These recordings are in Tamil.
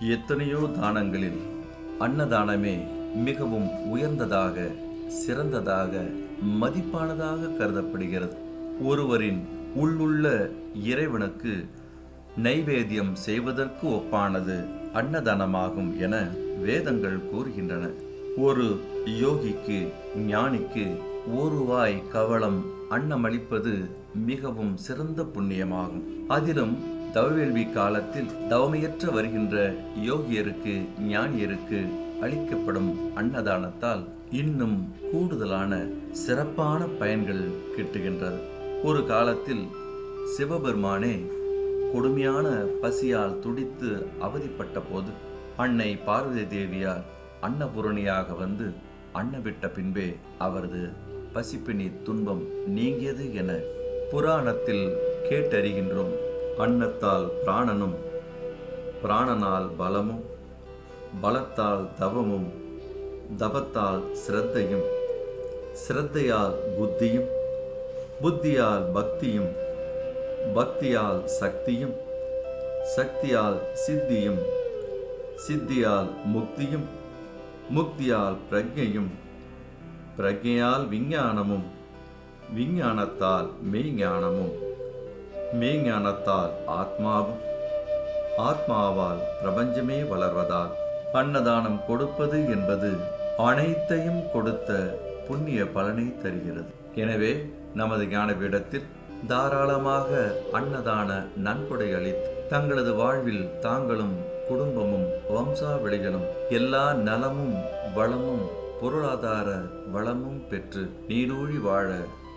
எத்தனையோ தானங்களில் அன்னதானமே மிகவும் உயர்ந்ததாக, சிறந்ததாக, மதிப்பானதாக கருதப்படுகிறது. ஒருவரின் உள்ளுள்ள இறைவனுக்கு நைவேத்தியம் செய்வதற்கு ஒப்பானது அன்னதானமாகும் என வேதங்கள் கூறுகின்றன. ஒரு யோகிக்கு, ஞானிக்கு ஒரு வாய் கவளம் அன்னமளிப்பது மிகவும் சிறந்த புண்ணியமாகும். அதிலும் தவவேள்வி காலத்தில் தவமையற்ற வருகின்ற யோகியருக்கு, ஞானியருக்கு அளிக்கப்படும் அன்னதானத்தால் இன்னும் கூடுதலான சிறப்பான பயன்கள் கிட்டுகின்றது. ஒரு காலத்தில் சிவபெருமானே கொடுமையான பசியால் துடித்து அவதிப்பட்ட போது அன்னை பார்வதி தேவியார் அன்னபூரணியாக வந்து அன்னவிட்ட பின்பே அவரது பசிப்பினி துன்பம் நீங்கியது என புராணத்தில் கேட்டறிகின்றோம். அன்னத்தால் பிராணனும், பிராணனால் பலமும், பலத்தால் தவமும், தவத்தால் சிரத்தையும், சிரத்தையால் புத்தியும், புத்தியால் பக்தியும், பக்தியால் சக்தியும், சக்தியால் சித்தியும், சித்தியால் முக்தியும், முக்தியால் பிரக்ஞையும், பிரக்ஞையால் விஞ்ஞானமும், விஞ்ஞானத்தால் மெய்ஞானமும், மெய்ஞானத்தால் ஆத்மாவும், ஆத்மாவால் பிரபஞ்சமே வளர்வதால் அன்னதானம் கொடுப்பது என்பது அனைத்தையும் கொடுத்த புண்ணிய பலனை தருகிறது. எனவே நமது ஞானபீடத்தில் தாராளமாக அன்னதான நன்கொடை அளித்து தங்களது வாழ்வில் தாங்களும், குடும்பமும், வம்சாவளிகளும் எல்லா நலமும், வளமும், பொருளாதார வளமும் பெற்று நீடூழி வாழ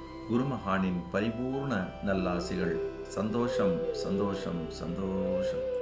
குருமகானின் பரிபூர்ண நல்லாசிகள். சந்தோஷம், சந்தோஷம், சந்தோஷம்.